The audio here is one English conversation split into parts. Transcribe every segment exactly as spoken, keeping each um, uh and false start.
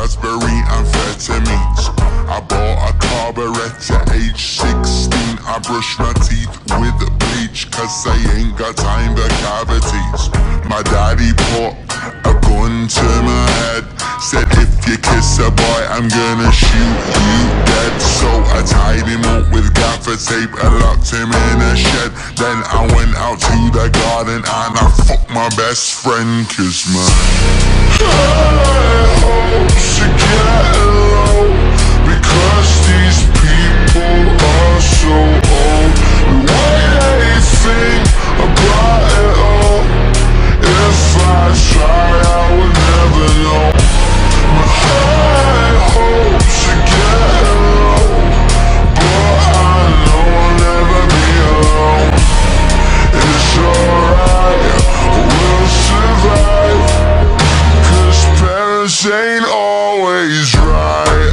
raspberry amphetamines. I bought a carburetor at age sixteen. I brush my teeth with bleach, cause I ain't got time for cavities. My daddy put a gun to my head, said if you kiss a boy I'm gonna shoot you dead. So I tied him up with gaffer tape and locked him in a shed. Then I went out to the garden and I fucked my best friend, cause my high hopes are getting low, because these people are so old. The way they think about it all, if I tried I would never know. My high hopes are getting low, but I know I'll never be alone. It's alright, we'll survive, cause parents ain't always right.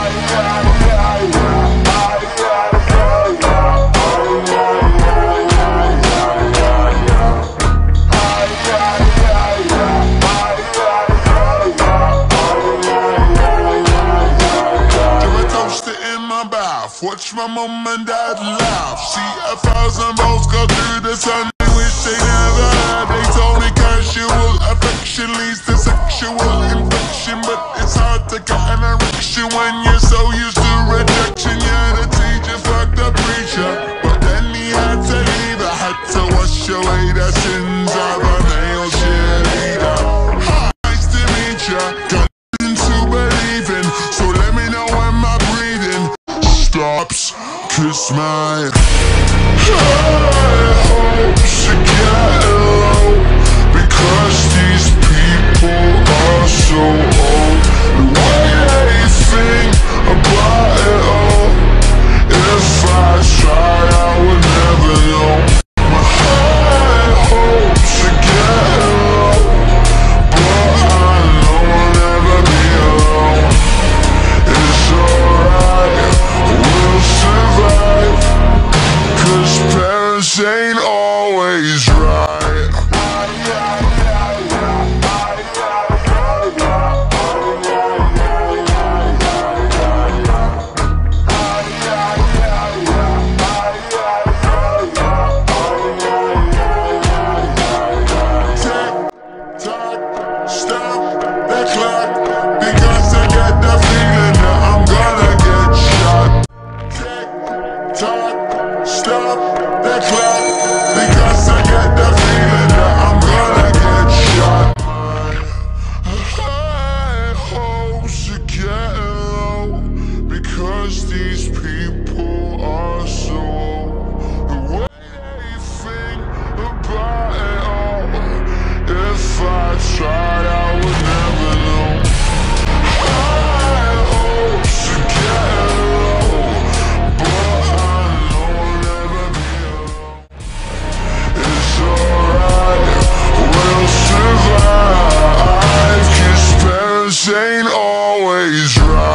Watch my mom and dad laugh, see a thousand volts go through the sun, which they never had. They told me casual affection leads to sexual infection, but it's hard to get an erection when you're so used to rejection. Yeah, the teacher fucked the preacher, but then he had to leave. I had to wash away the sins of a male cheerleader. Hi, nice to meet ya, got nothing to believe in, so let me know when my breathing stops, cause my high hopes are getting low, because these people are so old. The way they think about it all, if I tried I would never know. My high hopes are getting low, but I know I'll never be alone. It's alright, we'll survive, cause parents ain't always right. Stop the clock, because I get the feeling that I'm gonna get shot. Tick tock, stop the clock, because I get the feeling that I'm gonna get shot. My high hopes are getting low, because these people are so old. The way they think about it all, if I tried I would never know. High hopes are getting low, but I know I'll never be alone. It's alright, we'll survive, cause parents ain't always right.